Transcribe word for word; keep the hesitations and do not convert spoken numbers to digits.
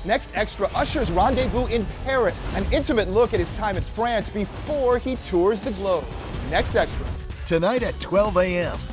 Next extra, Usher's rendezvous in Paris. An intimate look at his time in France before he tours the globe. Next extra. Tonight at twelve a m